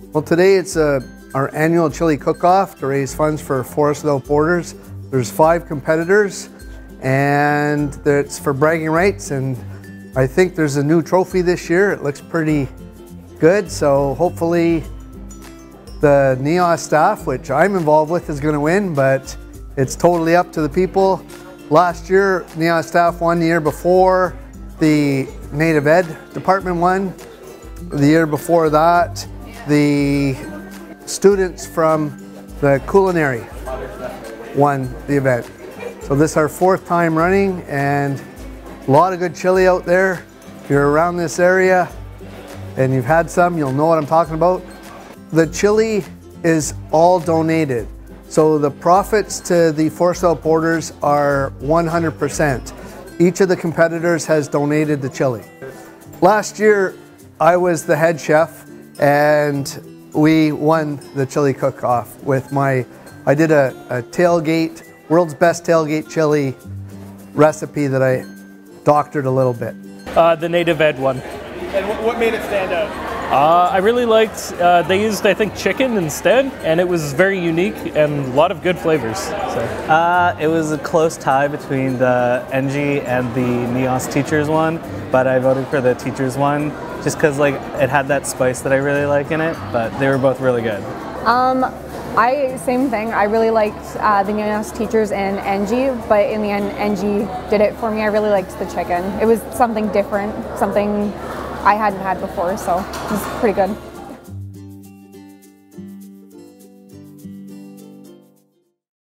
Well, today it's our annual chili cook-off to raise funds for Forest Without Borders. There's 5 competitors and it's for bragging rights, and I think there's a new trophy this year. It looks pretty good, so hopefully the NEOS staff, which I'm involved with, is going to win, but it's totally up to the people. Last year, NEOS staff won. The year before, the Native Ed department won. The year before that, the students from the culinary won the event. So this is our 4th time running, and a lot of good chili out there. If you're around this area and you've had some, you'll know what I'm talking about. The chili is all donated. So the profits to the Forest Without Borders are 100%. Each of the competitors has donated the chili. Last year, I was the head chef, and we won the chili cook-off with I did a tailgate, world's best tailgate chili recipe that I doctored a little bit. The Native Ed one. And what made it stand out? I really liked, they used, I think, chicken instead, and it was very unique and a lot of good flavors. So. It was a close tie between the NG and the NEOS teachers one, but I voted for the teachers one just because it had that spice that I really like in it, but they were both really good. Same thing. I really liked the NEOS teachers and NG, but in the end, NG did it for me. I really liked the chicken. It was something different, something I hadn't had before, so it was pretty good.